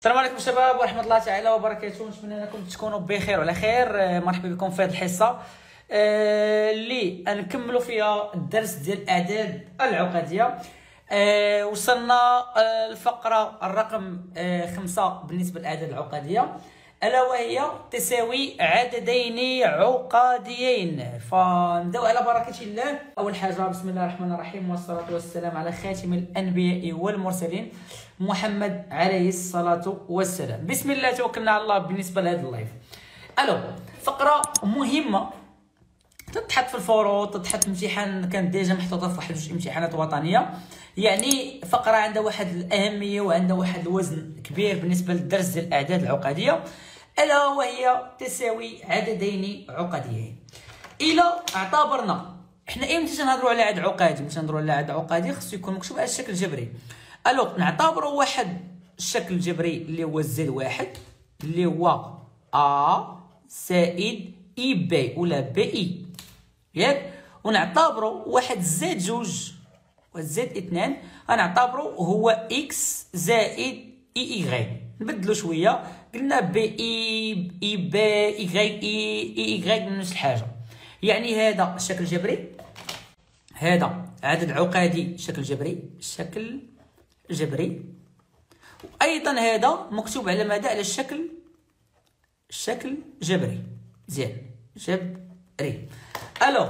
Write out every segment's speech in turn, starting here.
السلام عليكم شباب ورحمة الله تعالى وبركاته. نتمنى انكم تكونوا بخير وعلى خير. مرحبا بكم في هذه الحصة اللي نكملوا فيها الدرس ديال الاعداد العقدية. وصلنا الفقرة الرقم 5 بالنسبة للاعداد العقدية، الا وهي تساوي عددين عقديين. فنبداو على بركة الله. اول حاجة بسم الله الرحمن الرحيم، والصلاة والسلام على خاتم الانبياء والمرسلين محمد عليه الصلاة والسلام. بسم الله توكلنا على الله. بالنسبة لهذا اللايف فقرة مهمة تتحط في الفروض، تتحط في الامتحان، كانت ديجا محطوطة في واحد جوج امتحانات وطنية. يعني فقرة عندها واحد الأهمية وعندها واحد الوزن كبير بالنسبة للدرس ديال الأعداد العقدية، ألا وهي تساوي عددين عقديين. إلا اعتبرنا حنا إمتى تنهضروا على عدد عقدي؟ ملي تنهضروا على عدد عقدي خصو يكون مكتوب على الشكل الجبري. الوغ نعتبروا واحد الشكل الجبري اللي هو زد واحد اللي هو ا زائد اي بي ولا بي اي، ياك؟ ونعتبروا واحد زد جوج وزد اثنان غنعتبروا هو اكس زائد اي ايغريك. نبدلوا شويه، قلنا بي اي بي ايغريك اي ايغريك نفس الحاجه. يعني هذا الشكل الجبري، هذا عدد عقدي شكل جبري، شكل جبري، وايضا هذا مكتوب على ماذا؟ على الشكل جبري. مزيان، جبري. الو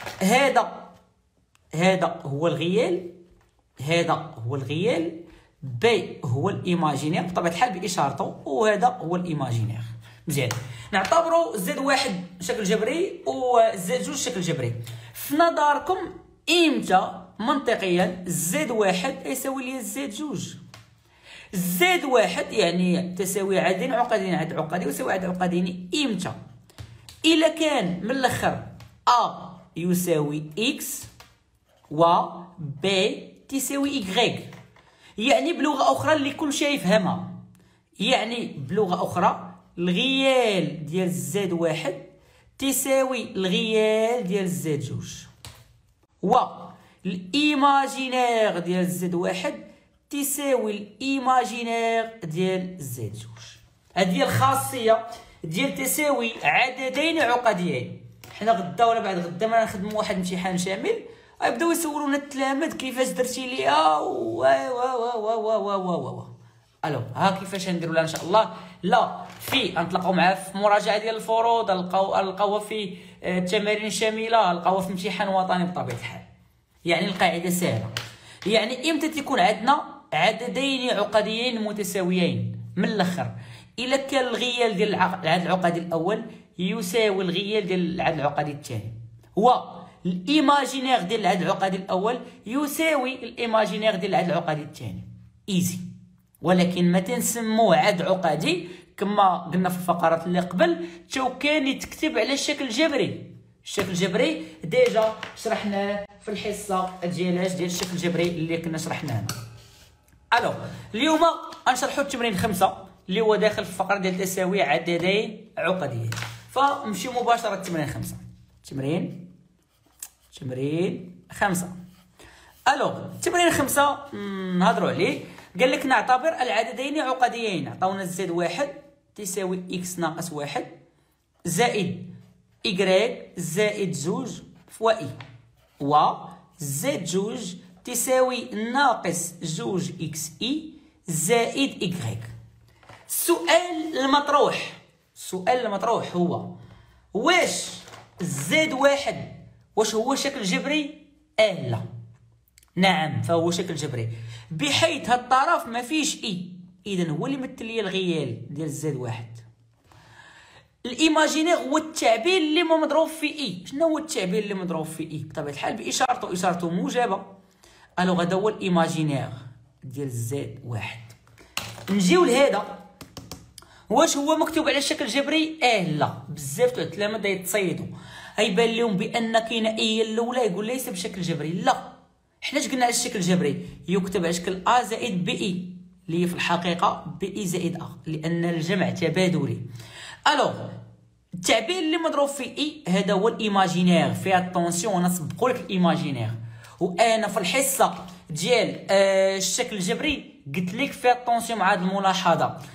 هذا هو الغيال، هذا هو الغيال، بي هو الايماجينير بطبيعه الحال باشارته، وهذا هو الايماجينير. مزيان، نعتبروا زد واحد شكل جبري وزد جوج شكل جبري. في نظركم امتى منطقيا زد واحد يساوي لي زد جوج؟ زد واحد يعني تساوي عددين عقديين، عدد عقدي ويساوي عدد عقديين امتى؟ الا كان من الاخر ا يساوي اكس و بي تساوي ايغريك. يعني بلغه اخرى اللي كل شيء يفهمها، يعني بلغه اخرى الغيال ديال زد واحد تساوي الغيال ديال زد جوج، و الايماجينير ديال زد واحد تساوي الايماجينير ديال زد جوج. هذه هي الخاصيه ديال تساوي عددين عقديين. حنا غدا ولا بعد غدا ما نخدموا واحد امتحان شامل غيبداو يسولونا التلاميذ كيفاش درتي ليها و الو ها كيفاش نديروا لها ان شاء الله. لا في نطلقوا معاه في مراجعه ديال الفروض، نلقاوها في تمارين شامله، نلقاوها في امتحان وطني بطبيعه الحال. يعني القاعده سهله. يعني امتى تكون عندنا عددين عقديين متساويين؟ من الاخر الا كان الغيال ديال العدد العقدي الاول يساوي الغيال ديال العدد العقدي الثاني، والايماجينير ديال العدد العقدي الاول يساوي الايماجينير ديال العدد العقدي الثاني. ايزي. ولكن ما تنسموه عدد عقدي كما قلنا في الفقرات اللي قبل، تو كان يتكتب على الشكل الجبري. الشكل الجبري ديجا شرحناه في الحصه ديال الشكل الجبري اللي كنا شرحناه. الو اليوم غنشرحوا التمرين 5 اللي هو داخل في الفقره ديال تساوي عددين عقديين. فنمشيو مباشره للتمرين 5. تمرين 5. الو التمرين 5 نهضروا عليه. قال لك نعتبر العددين عقديين. عطاونا زد واحد تساوي اكس ناقص واحد زائد إيكغيك زائد جوج فوا إي، و زد جوج تساوي ناقص جوج إكس إي زائد إيكغيك. السؤال المطروح هو واش زد واحد واش هو شكل جبري؟ لا. نعم فهو شكل جبري، بحيث هاد الطرف ما فيش إي، إذا هو اللي يمثل لي الغيال ديال زد واحد. الايماجينير هو التعبير اللي مضروب في اي. شنو هو التعبير اللي مضروب في اي؟ بطبيعه الحال اشارته موجبه. الو هذا هو الايماجينير ديال زد واحد. نجيو لهذا، واش هو مكتوب على الشكل الجبري؟ لا. بزاف تاع التلاميذ يتصيدوا، غيبان لهم بان كاينه اي الاولى يقول ليس بشكل جبري. لا، حنا قلنا على الشكل الجبري يكتب على شكل ا زائد بي اي اللي هي في الحقيقه بي اي زائد ا، لان الجمع تبادلي. الوغ التعبير اللي مضروب في اي هذا هو الايماجينير. فيها الطونسيون، انا سبقوا لك الايماجينير، وانا في الحصه ديال الشكل الجبري قلت لك فيها الطونسيون مع هذه الملاحظه.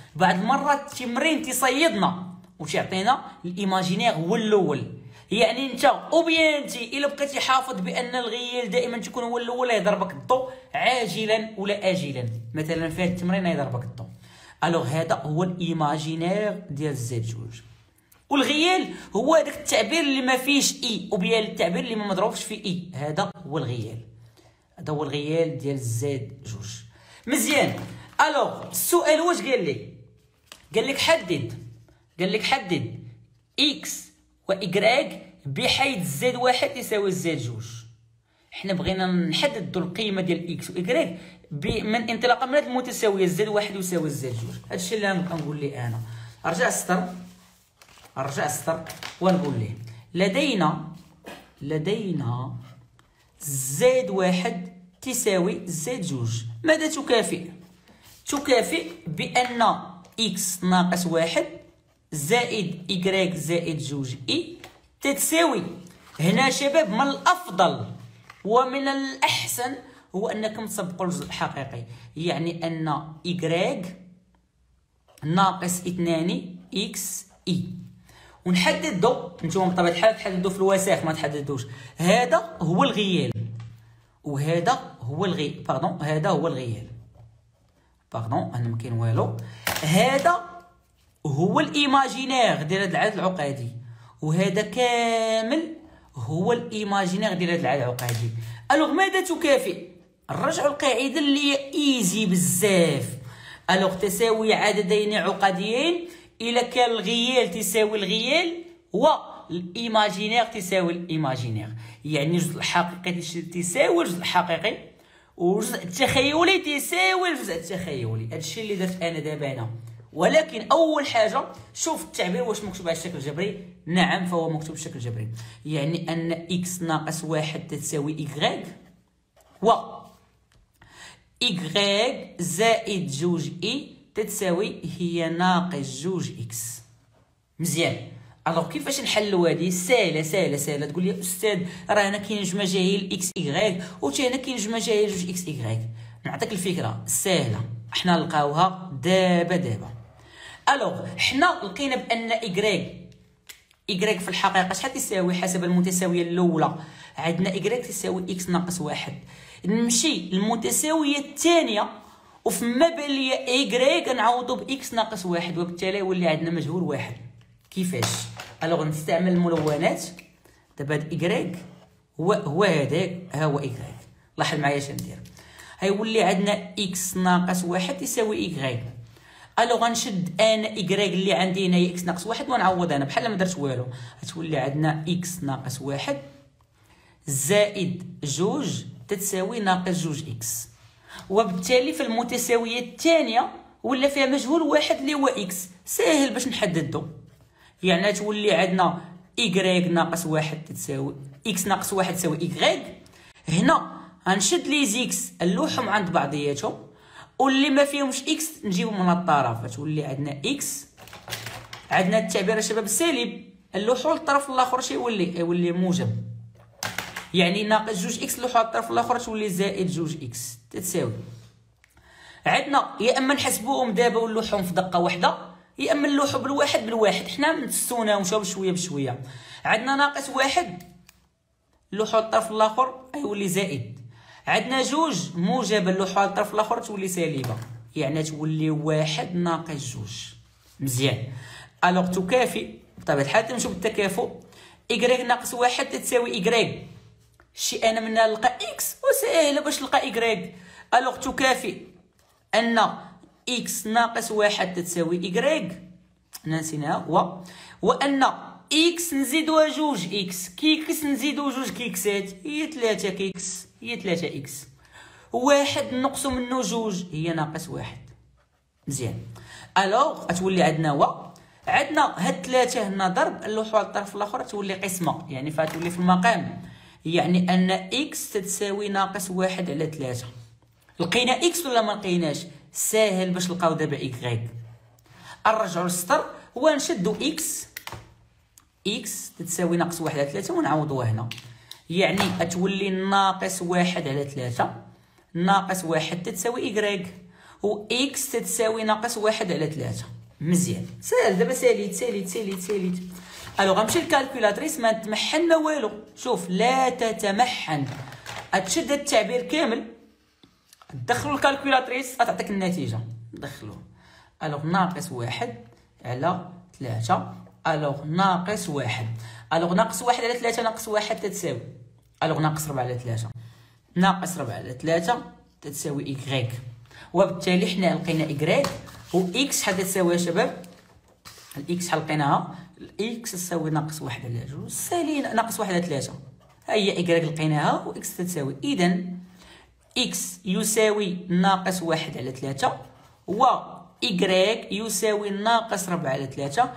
بعض المرات التمرين تيصيدنا وتيعطينا الايماجينير هو الاول. يعني انت اوبيان انت الا بقيتي حافظ بان الغيال دائما تيكون هو الاول يضربك الضوء عاجلا ولا اجلا. مثلا في هذا التمرين يضربك الضوء، الوغ هذا هو الايماجينير ديال زد جوج. والغيال هو داك التعبير اللي ما فيش اي، وبيان التعبير اللي ما مضروبش في اي، هذا هو الغيال. هذا هو الغيال ديال زد جوج. مزيان. الوغ السؤال واش قال لك؟ قال لك حدد اكس و إيكغيك بحيث زد واحد يساوي زد جوج. حنا بغينا نحددو القيمه ديال اكس و إيكغيك من انطلاقا من هاد المتساويه زد واحد يساوي زد جوج. هادشي اللي غنبقى نقول ليه انا. رجع السطر ونقول ليه لدينا زد واحد تساوي زد جوج. ماذا تكافئ بان اكس ناقص واحد زائد إيكغيك زائد جوج إي تتساوي. هنا شباب من الأفضل ومن الأحسن هو أنكم تسبقوا الجزء الحقيقي، يعني أن إيكغيك ناقص 2 إكس إي، ونحددو. نتوما بطبيعة الحال تحددو في الوساخ، ما تحددوش. هذا هو الغيال وهذا هو الغيال. هذا هو الغيال. أنا مكاين والو. هذا هو الايماجينير ديال هذا العدد العقدي، وهذا كامل هو الايماجينير ديال هذا العدد العقدي. الوغ ماذا تكافئ؟ نرجعوا القاعده اللي هي ايزي بزاف. الوغ تساوي عددين عقديين الا كان الغيال تساوي الغيال والايماجينير تساوي الايماجينير، يعني الجزء الحقيقي تساوي الجزء الحقيقي والجزء التخيلي تساوي الجزء التخيلي. هادشي اللي درت انا دابا هنا. ولكن اول حاجه شوف التعبير واش مكتوب على الشكل الجبري. نعم فهو مكتوب بالشكل الجبري، يعني ان اكس ناقص واحد تساوي إيكغيك و إيكغيك زائد جوج اي تتساوي هي ناقص جوج اكس. مزيان. الوغ كيفاش نحلو هادي؟ ساهله. تقول لي استاذ راه هنا كاين جوج مجاهيل اكس إيكغيك وتا هنا كاين جوج مجاهيل جوج اكس إيكغيك. نعطيك الفكره ساهله، حنا نلقاوها دابا. الوغ حنا لقينا بان إيكغيك في الحقيقه شحال تساوي حسب المتساويه الاولى؟ عندنا إيكغيك تساوي اكس ناقص واحد. نمشي للمتساويه الثانيه وفما بان ليا إيكغيك نعوضو باكس ناقص واحد، وبالتالي يولي عندنا مجهول واحد. كيفاش؟ الوغ نستعمل الملونات. دابا هاد إيكغيك هو هذاك، ها هو إيكغيك. لاحظ معايا اش ندير. غيولي عندنا اكس ناقص واحد تساوي إيكغيك. الوغ غنشد انا إيكغيك اللي عندي هنا هي اكس ناقص واحد ونعوض انا بحال ما درت والو. غتولي عندنا اكس ناقص واحد زائد جوج تتساوي ناقص جوج اكس، وبالتالي في المتساويه الثانيه ولا فيها مجهول واحد اللي هو اكس. ساهل باش نحددو، يعني تولي عندنا إيكغيك ناقص واحد تساوي اكس ناقص واحد تساوي إيكغيك. هنا غنشد لي زيكس نلوحهم عند بعضياتهم، واللي ما فيهمش اكس نجيبهم من الطرف. تولي عندنا اكس، عندنا التعبير الشباب السالب نلوحو للطرف الاخر شي يولي موجب، يعني ناقص جوج اكس نلوحو على الطرف الاخر تولي زائد جوج اكس تتساوي. عندنا يا اما نحسبوهم دابا ونلوحهم في دقه واحده، يا اما نلوحو بالواحد. حنا نتسوناو نمشيو بشويه. عندنا ناقص واحد نلوحو على الطرف الاخر يولي زائد. عندنا جوج موجبه نلوحو على الطرف الاخر تولي سالبه، يعني تولي واحد ناقص جوج. مزيان. الوغ تكافئ بطبيعه الحال تمشيو بالتكافؤ. إيكغيك ناقص واحد تساوي إيكغيك. شي انا من نلقى اكس وسهله باش نلقى إيكغيك. الوغ تكافئ ان اكس ناقص واحد تساوي إيكغيك، نسيناها، وان اكس نزيدوها جوج اكس كيكس نزيدو جوج كيكسات هي 3 كيكس هي 3 اكس، واحد نقصو منه جوج هي ناقص واحد. مزيان. الوغ غتولي عندنا عندنا هاد 3 هنا ضرب نلوحو على الطرف الاخر تولي قسمه، يعني فتولي في المقام، يعني ان اكس تتساوي ناقص واحد على 3. لقينا اكس ولا ما لقيناش؟ ساهل باش نلقاو دابا إيكغيك. نرجعو للسطر ونشدو اكس تتساوي ناقص واحد على 3 ونعوضوها هنا، يعني غتولي ناقص واحد على 3 ناقص واحد تتساوي إيكغيك، و اكس تتساوي ناقص 1 على 3. مزيان، ساهل دابا، ساليت. الو غنمشي للكالكولاتريس، ما نتمحن ما والو. شوف، لا تتمحن، تشد التعبير كامل تدخلو الكالكولاتريس غتعطيك النتيجه. ندخلوه. الو ناقص 1 على 3. الو ناقص 1. الو ناقص 1 على 3 ناقص 1 تتساوي. الو ناقص 4 على 3 ناقص 4 على 3 تتساوي إكغيك. وبالتالي حنا لقينا إكغيك و إكس شحال تساوي يا شباب؟ الإكس شحال لقيناها؟ الإكس تساوي ناقص 1 على 2 سالي ناقص 1 على 3. ها هي إكغيك لقيناها و إكس تتساوي. إذا إكس يساوي ناقص 1 على 3 و إكغيك يساوي ناقص 4 على 3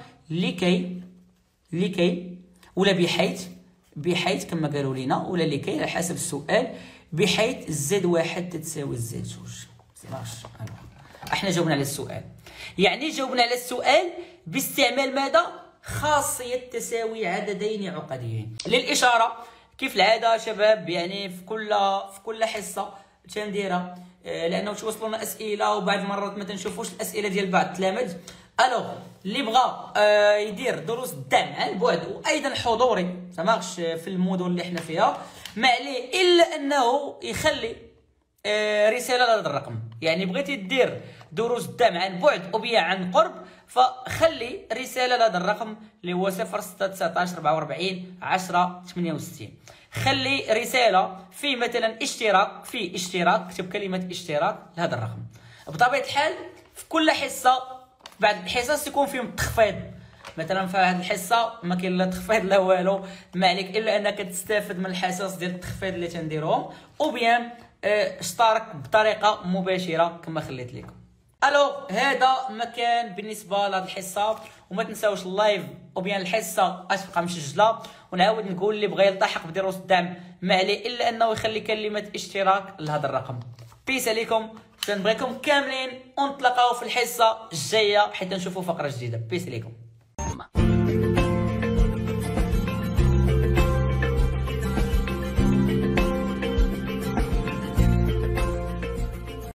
لكي ولا بحيث كما قالوا لينا، ولا لكي على حسب السؤال، بحيث زد 1 تتساوي زد 2. احنا جاوبنا على السؤال، يعني جاوبنا على السؤال باستعمال ماذا؟ خاصية تساوي عددين عقديين. للإشارة كيف العادة شباب، يعني في كل حصة تنديرها، لأنه توصلونا أسئلة وبعض المرات ما تنشوفوش الأسئلة ديال بعض التلاميذ. الوغ اللي بغى يدير دروس الدعم عن بعد وايضا حضوري سماغش في المدن اللي احنا فيها، ما عليه الا انه يخلي رساله لهذا الرقم. يعني بغيتي دير دروس الدعم عن بعد وبيع عن قرب، فخلي رساله لهذا الرقم اللي هو 0619 44 10 68. خلي رساله في مثلا اشتراك، كتب كلمه اشتراك لهذا الرقم. بطبيعه الحال في كل حصه بعد الحصص يكون فيهم التخفيض، مثلا في هذه الحصه ما كاين لا تخفيض لا والو، ما عليك الا انك تستافد من الحصص ديال التخفيض اللي تنديرهم، وبيان اشترك بطريقه مباشره كما خليت لكم. الو هذا ما كان بالنسبه لهذه الحصه، وما تنساوش اللايف وبيان الحصه غتبقى مسجله. ونعاود نقول اللي بغى يلتحق بدروس الدعم ما عليه الا انه يخلي كلمه اشتراك لهذا الرقم. بيس عليكم، كنبغيكم كاملين ونتلاقاو في الحصه الجايه حتى نشوفوا فقره جديده. بيس عليكم.